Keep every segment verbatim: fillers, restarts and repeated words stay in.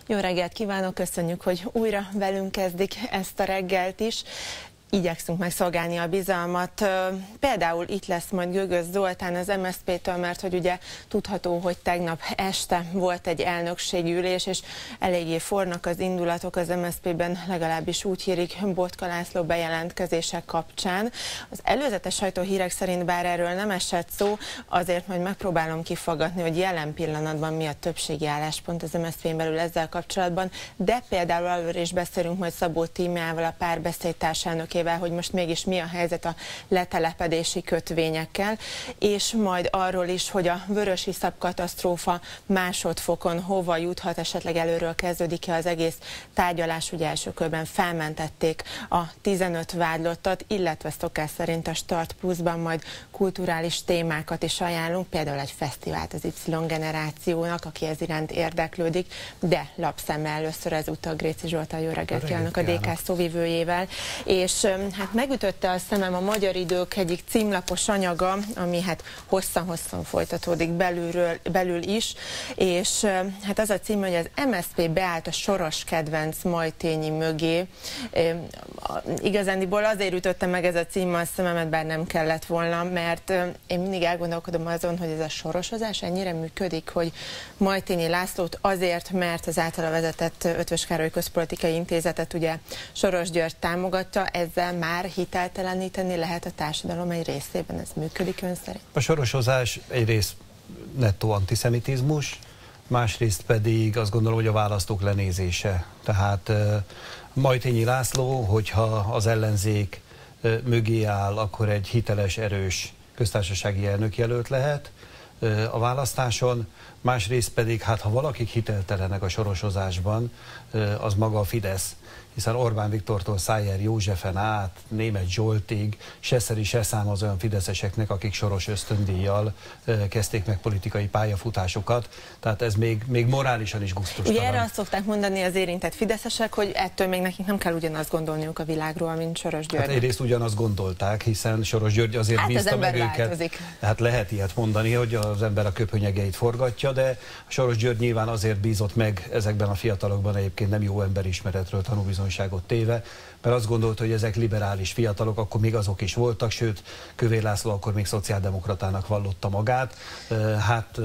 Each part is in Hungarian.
Jó reggelt kívánok, köszönjük, hogy újra velünk kezdik ezt a reggelt is. Igyekszünk megszolgálni a bizalmat. Például itt lesz majd Gögös Zoltán az em es zé pé-től, mert hogy ugye tudható, hogy tegnap este volt egy elnökségi ülés, és eléggé fornak az indulatok az em es zé pé-ben, legalábbis úgy hírik Botka László bejelentkezések kapcsán. Az előzetes sajtóhírek szerint bár erről nem esett szó, azért majd megpróbálom kifaggatni, hogy jelen pillanatban mi a többségi álláspont az em es zé pén belül ezzel kapcsolatban, de például arról is beszélünk majd Szabó Tímeával, a Párbeszéd társelnökével, hogy most mégis mi a helyzet a letelepedési kötvényekkel, és majd arról is, hogy a vörösiszap katasztrófa másodfokon hova juthat, esetleg előről kezdődik-e az egész tárgyalás. Ugye első körben felmentették a tizenöt vádlottat, illetve szokás szerint a Start Pluszban majd kulturális témákat is ajánlunk, például egy fesztivált az Y generációnak, aki ez iránt érdeklődik, de lapszemmel először ezúttal Gréci Zsoltán, jó reggelt kívánok, a dé ká szóvivőjével, és hát megütötte a szemem a Magyar Idők egyik címlapos anyaga, ami hát hosszan-hosszan folytatódik belülről, belül is, és hát az a cím, hogy az em es zé pé beállt a soros kedvenc Majthényi mögé. Igazándiból azért ütötte meg ez a cím a szememet, bár nem kellett volna, mert én mindig elgondolkodom azon, hogy ez a sorosozás ennyire működik, hogy Majthényi Lászlót azért, mert az általa vezetett Eötvös Károly Közpolitikai Intézetet ugye Soros György támogatja, ezzel már hitelteleníteni lehet a társadalom egy részében. Ez működik ön szerint? A sorosozás egyrészt nettó antiszemitizmus, másrészt pedig azt gondolom, hogy a választók lenézése. Tehát Majthényi László, hogyha az ellenzék mögé áll, akkor egy hiteles, erős köztársasági elnökjelölt lehet a választáson, másrészt pedig, hát ha valakik hiteltelenek a sorosozásban, az maga a Fidesz, hiszen Orbán Viktortól Szájer Józsefen át, Németh Zsoltig, se szeri, se szám az olyan fideszeseknek, akik soros ösztöndíjjal kezdték meg politikai pályafutásukat, tehát ez még, még morálisan is gusztustalan. Ugye erre azt szokták mondani az érintett fideszesek, hogy ettől még nekik nem kell ugyanazt gondolniuk a világról, mint Soros György. Hát egyrészt ugyanazt gondolták, hiszen Soros György azért hát bízta meg őket. Hát lehet ilyet mondani, hogy az ember a köpönyegeit forgatja, de Soros György nyilván azért bízott meg ezekben a fiatalokban, egyébként nem jó emberismeretről tanúbizonyságot téve, mert azt gondolta, hogy ezek liberális fiatalok, akkor még azok is voltak, sőt, Kövér László akkor még szociáldemokratának vallotta magát. Hát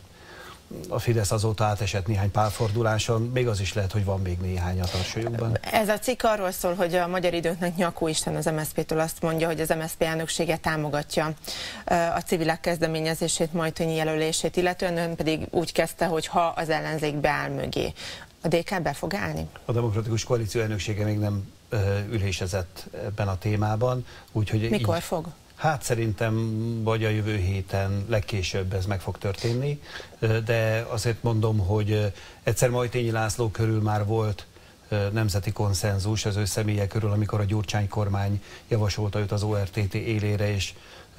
a Fidesz azóta átesett néhány párforduláson, még az is lehet, hogy van még néhány a tarsolyukban. Ez a cikk arról szól, hogy a Magyar Időknek Nyakó István az em es zé pé-től azt mondja, hogy az em es zé pé elnöksége támogatja a civilek kezdeményezését, Majthényi jelölését, illetően ön pedig úgy kezdte, hogy ha az ellenzék beáll mögé. A dé ká be fog állni? A Demokratikus Koalíció elnöksége még nem ülésezett ebben a témában. Úgyhogy mikor így, fog? Hát szerintem vagy a jövő héten, legkésőbb ez meg fog történni, de azért mondom, hogy egyszer Majthényi László körül már volt nemzeti konszenzus az ő személye körül, amikor a Gyurcsány kormány javasolta őt az o er té té élére, és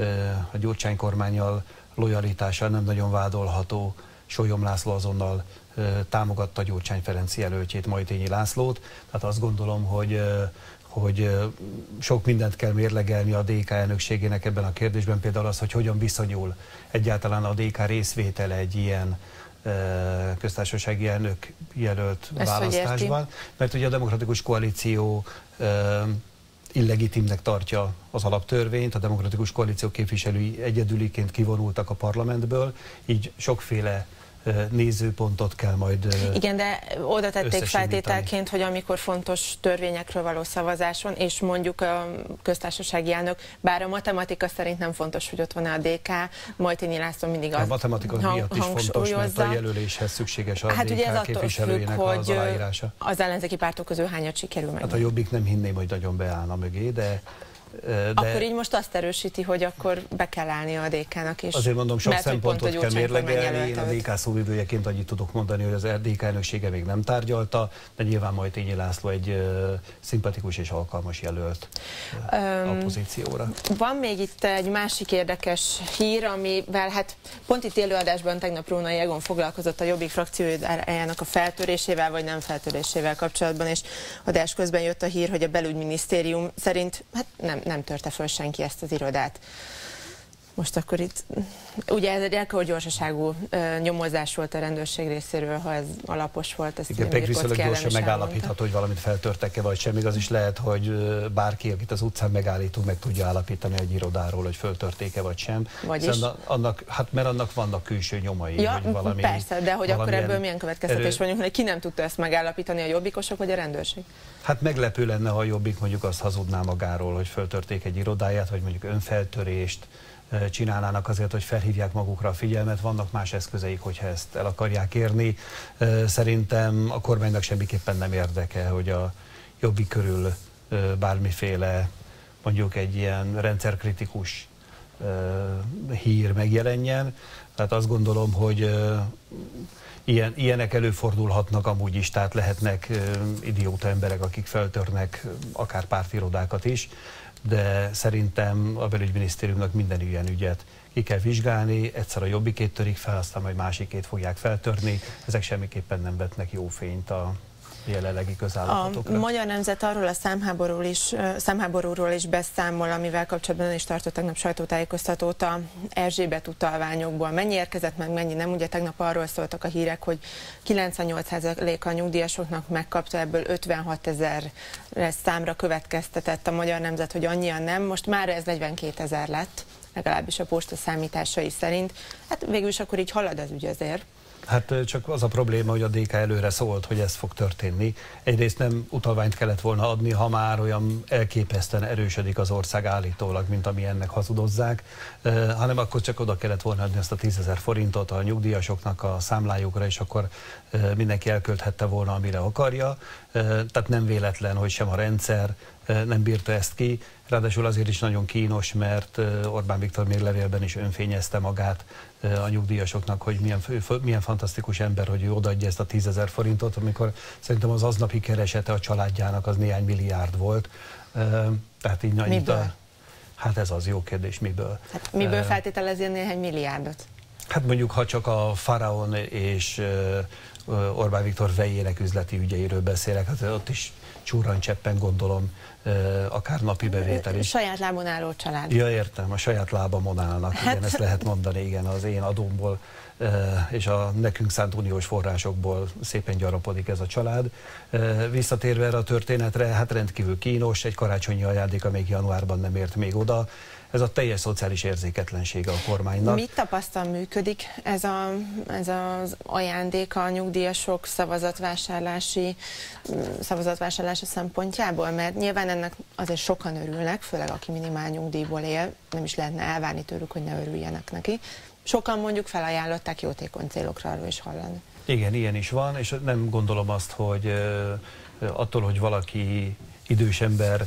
a Gyurcsány kormánnyal lojalitással nem nagyon vádolható Sólyom László azonnal támogatta Gyurcsány Ferenc jelöltjét, Majthényi Lászlót. Tehát azt gondolom, hogy, hogy sok mindent kell mérlegelni a dé ká elnökségének ebben a kérdésben, például az, hogy hogyan viszonyul egyáltalán a dé ká részvétele egy ilyen köztársasági elnök jelölt ezt választásban. Mert ugye a Demokratikus Koalíció illegitimnek tartja az alaptörvényt, a Demokratikus Koalíció képviselői egyedüliként kivonultak a parlamentből, így sokféle nézőpontot kell majd igen, de oda tették feltételként, hogy amikor fontos törvényekről való szavazáson, és mondjuk a köztársasági elnök, bár a matematika szerint nem fontos, hogy ott van a dé ká, Majthényi László mindig az a matematika hang, miatt is fontos, mert a jelöléshez szükséges a hát dé ká képviselőjének függ, az aláírása. Az ellenzéki pártok közül hányat sikerül meg? Hát a Jobbik nem hinném, hogy nagyon beállna mögé, de De... Akkor így most azt erősíti, hogy akkor be kell állni a dé ká-nak is. Azért mondom, sok mert, szempontot kell mérlegelni. Én a dé ká szóvivőjeként annyit tudok mondani, hogy az dé ká elnöksége még nem tárgyalta, de nyilván Majthényi László egy uh, szimpatikus és alkalmas jelölt uh, um, a pozícióra. Van még itt egy másik érdekes hír, amivel hát pont itt élőadásban tegnap Rónai Egon foglalkozott a Jobbik frakciójának a feltörésével, vagy nem feltörésével kapcsolatban, és adás közben jött a hír, hogy a belügyminisztérium szerint hát nem, nem törte föl senki ezt az irodát. Most akkor itt, ugye ez egy elkor gyorsaságú uh, nyomozás volt a rendőrség részéről, ha ez alapos volt. Ezt igen, pedig viszonylag gyorsan megállapítható, hogy valamit feltörtek-e vagy sem. Az is lehet, hogy bárki, akit az utcán megállítunk, meg tudja állapítani egy irodáról, hogy föltörték-e vagy sem. Vagyis? Annak, hát mert annak vannak külső nyomai. Ja, hogy valami, persze, de hogy akkor ebből milyen következtetés vagyunk, hogy ki nem tudta ezt megállapítani, a jobbikosok vagy a rendőrség? Hát meglepő lenne, ha a Jobbik mondjuk azt hazudná magáról, hogy föltörték egy irodáját, vagy mondjuk önfeltörést csinálnának azért, hogy felhívják magukra a figyelmet. Vannak más eszközeik, hogyha ezt el akarják érni. Szerintem a kormánynak semmiképpen nem érdeke, hogy a Jobbik körül bármiféle, mondjuk egy ilyen rendszerkritikus hír megjelenjen. Tehát azt gondolom, hogy Ilyen, ilyenek előfordulhatnak amúgy is, tehát lehetnek idióta emberek, akik feltörnek akár pártirodákat is, de szerintem a belügyminisztériumnak minden ilyen ügyet ki kell vizsgálni, egyszer a Jobbikét törik fel, aztán majd másikét fogják feltörni, ezek semmiképpen nem vetnek jó fényt a jelenlegi közállapotokra. A Magyar Nemzet arról a számháborúról is, számháborúról is beszámol, amivel kapcsolatban is tartott tegnap sajtótájékoztatót a Erzsébet utalványokból. Mennyi érkezett meg, mennyi nem? Ugye tegnap arról szóltak a hírek, hogy kilencvennyolc százaléka a nyugdíjasoknak megkapta, ebből ötvenhat ezer számra következtetett a Magyar Nemzet, hogy annyian nem. Most már ez negyvenkétezer lett, legalábbis a posta számításai szerint. Hát végül is akkor így halad az ügy azért. Hát csak az a probléma, hogy a dé ká előre szólt, hogy ez fog történni. Egyrészt nem utalványt kellett volna adni, ha már olyan elképesztően erősödik az ország állítólag, mint ami ennek hazudozzák, hanem akkor csak oda kellett volna adni ezt a tízezer forintot a nyugdíjasoknak a számlájukra, és akkor mindenki elkölthette volna, amire akarja. Tehát nem véletlen, hogy sem a rendszer nem bírta ezt ki. Ráadásul azért is nagyon kínos, mert Orbán Viktor még levélben is önfényezte magát a nyugdíjasoknak, hogy milyen, milyen fantasztikus ember, hogy ő odaadja ezt a tízezer forintot, amikor szerintem az aznapi keresete a családjának az néhány milliárd volt. Tehát így annyit a, hát ez az jó kérdés, miből. Hát miből feltételezi néhány milliárdot? Hát mondjuk, ha csak a Faraon és Orbán Viktor vejének üzleti ügyeiről beszélek, hát ott is csúrancseppen gondolom, akár napi bevétel is. Saját lábon álló család. Ja, értem, a saját lábamon állnak, hát... igen, ezt lehet mondani, igen, az én adómból és a nekünk szánt uniós forrásokból szépen gyarapodik ez a család. Visszatérve erre a történetre, hát rendkívül kínos, egy karácsonyi ajándék, amelyik januárban nem ért még oda. Ez a teljes szociális érzéketlensége a kormánynak. Mit tapasztal, működik ez, a, ez az ajándék a nyugdíjasok szavazatvásárlási, szavazatvásárlása szempontjából? Mert nyilván ennek azért sokan örülnek, főleg aki minimál nyugdíjból él, nem is lehetne elvárni tőlük, hogy ne örüljenek neki. Sokan mondjuk felajánlották jótékony célokra, arról is hallani. Igen, ilyen is van, és nem gondolom azt, hogy attól, hogy valaki idős ember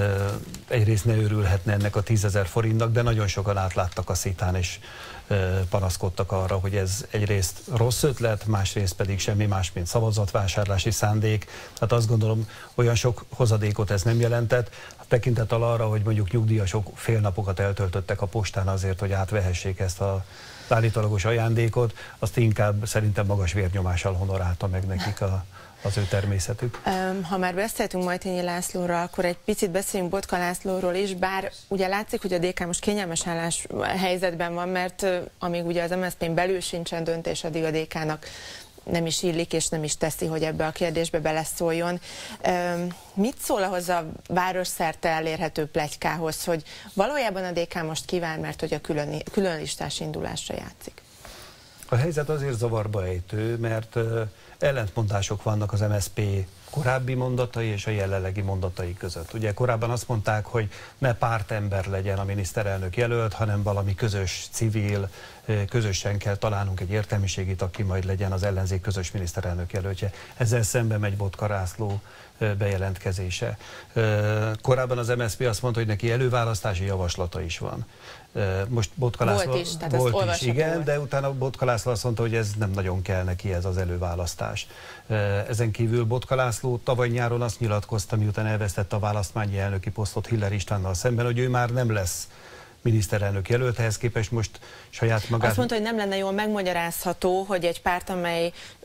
egyrészt ne örülhetne ennek a tízezer forintnak, de nagyon sokan átláttak a szitán, és panaszkodtak arra, hogy ez egyrészt rossz ötlet, másrészt pedig semmi más, mint szavazatvásárlási szándék. Tehát azt gondolom, olyan sok hozadékot ez nem jelentett. Tekintettel arra, hogy mondjuk nyugdíjasok fél napokat eltöltöttek a postán azért, hogy átvehessék ezt a állítólagos ajándékot, azt inkább szerintem magas vérnyomással honorálta meg nekik a az ő természetük. Ha már beszéltünk Majthényi Lászlóról, akkor egy picit beszéljünk Botka Lászlóról is, bár ugye látszik, hogy a dé ká most kényelmes állás helyzetben van, mert amíg ugye az em es zé pén belül sincsen döntés, addig a dé kának nem is illik és nem is teszi, hogy ebbe a kérdésbe beleszóljon. Mit szól ahhoz a városszerte elérhető pletykához, hogy valójában a dé ká most kíván, mert hogy a külön, különlistás indulásra játszik? A helyzet azért zavarba ejtő, mert ellentmondások vannak az em es zé pé korábbi mondatai és a jelenlegi mondatai között. Ugye korábban azt mondták, hogy ne pártember legyen a miniszterelnök jelölt, hanem valami közös, civil, közösen kell találnunk egy értelmiségit, aki majd legyen az ellenzék közös miniszterelnök jelöltje. Ezzel szembe megy Botka László bejelentkezése. Korábban az em es zé pé azt mondta, hogy neki előválasztási javaslata is van. Most Botka László volt is, tehát volt is igen, volt. De utána Botka László azt mondta, hogy ez nem nagyon kell neki, ez az előválasztás. Ezen kívül Botka László tavaly nyáron azt nyilatkozta, miután elvesztette a választmányi elnöki posztot Hiller Istvánnal szemben, hogy ő már nem lesz miniszterelnök jelölt, ehhez képest most saját magát... Azt mondta, hogy nem lenne jól megmagyarázható, hogy egy párt, amely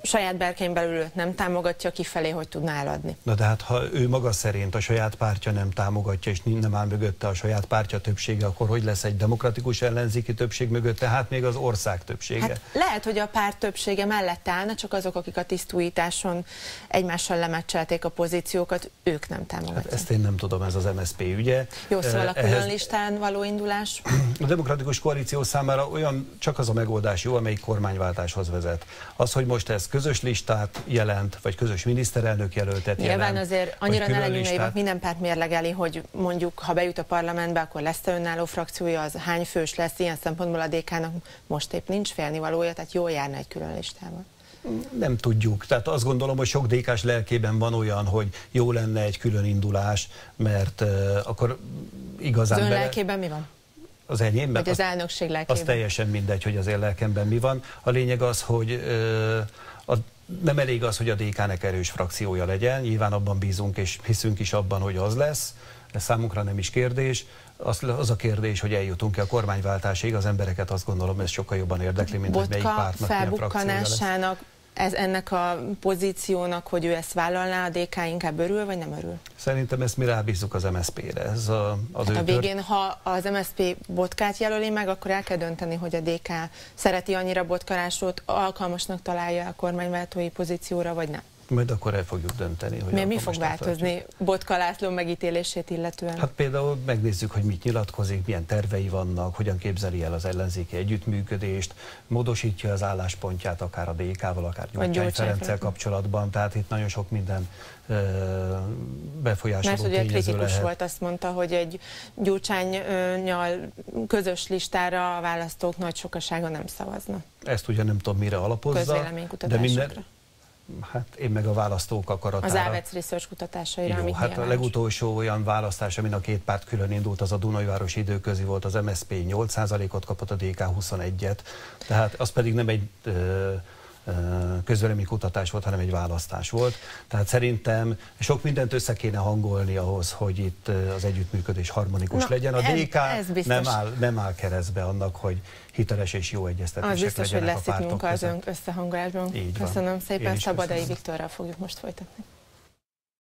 saját berkein belül őt nem támogatja, kifelé hogy tudná eladni. Na de hát ha ő maga szerint a saját pártja nem támogatja, és nem áll mögötte a saját pártja többsége, akkor hogy lesz egy demokratikus ellenzéki többség mögötte, hát még az ország többsége? Hát lehet, hogy a párt többsége mellett állna, csak azok, akik a tisztújításon egymással lemecselték a pozíciókat, ők nem támogatják. Hát ezt én nem tudom, ez az em es zé pé ügye. Jó, szóval a Ehhez... külön listán való indulás? A demokratikus koalíció számára olyan csak az a megoldás jó, amelyik kormányváltáshoz vezet. Az, hogy most ez közös listát jelent, vagy közös miniszterelnök jelöltet jelent. Nyilván azért annyira ne legyünk naivak, minden párt mérlegeli, hogy mondjuk, ha bejut a parlamentbe, akkor lesz önálló frakciója, az hány fős lesz, ilyen szempontból a dé ká-nak most épp nincs félnivalója, tehát jól járna egy külön listával. Nem tudjuk. Tehát azt gondolom, hogy sok dé ká-s lelkében van olyan, hogy jó lenne egy külön indulás, mert uh, akkor igazán az ön bele... lelkében mi van? Az enyémben? Vagy az elnökség lelkében? Az teljesen mindegy, hogy az én lelkemben mi van. A lényeg az, hogy uh, a, nem elég az, hogy a dé ká-nek erős frakciója legyen. Nyilván abban bízunk, és hiszünk is abban, hogy az lesz. Ez számunkra nem is kérdés. Az, az a kérdés, hogy eljutunk-e a kormányváltásig, az embereket azt gondolom, ez sokkal jobban érdekli, mint Botka hogy melyik pártnak milyen frakciója lesz. Ez ennek a pozíciónak, hogy ő ezt vállalná, a dé ká inkább örül, vagy nem örül? Szerintem ezt mi rábízzuk az em es zé pére. Ez a, az hát ő a végén, ha az em es zé pé Botkát jelöli meg, akkor el kell dönteni, hogy a dé ká szereti annyira Botka Lászlót, alkalmasnak találja a kormánywáltói pozícióra, vagy nem. Majd akkor el fogjuk dönteni, hogy mi, mi fog változni tartjuk. Botka László megítélését illetően? Hát például megnézzük, hogy mit nyilatkozik, milyen tervei vannak, hogyan képzeli el az ellenzéki együttműködést, módosítja az álláspontját akár a dé ká-val, akár Gyurcsány Ferenccel kapcsolatban, tehát itt nagyon sok minden ö, befolyásoló tényező lehet. Mert ugye kritikus lehet. volt, azt mondta, hogy egy Gyurcsánnyal közös listára a választók nagy sokasága nem szavazna. Ezt ugye nem tudom, mire alapozza, de minden... Hát én meg a választók akaratára. Az Ávec Research kutatásaira, Jó, amit hát a legutolsó olyan választás, amin a két párt külön indult, az a Dunajvárosi időközi volt, az em es zé pé nyolc százalékot kapott, a dé ká huszonegyet, tehát az pedig nem egy ö, közvéleménykutatás volt, hanem egy választás volt. Tehát szerintem sok mindent össze kéne hangolni ahhoz, hogy itt az együttműködés harmonikus Na, legyen. A dé ká nem áll, nem áll keresztbe annak, hogy hiteles és jó egyeztetések legyenek a pártok között. Az biztos, hogy lesz itt munka az ön összehangolásban. Köszönöm szépen, Szabadai Viktorral fogjuk most folytatni.